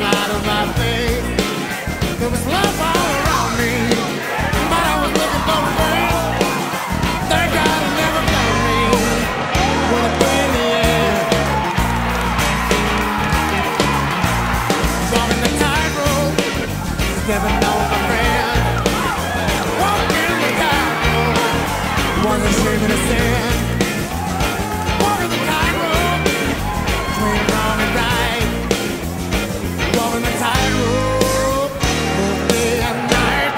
smiling out of my face. There was love all around me, but I was looking for a friend. Thank God he never found me with a play in the air. Walking the tightrope, stepping on my friend. Walking the tightrope, wasn't ashamed to sin. Walking the tightrope, between wrong and right. Walking the tightrope, both day and night.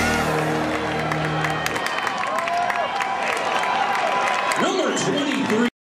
Number 23.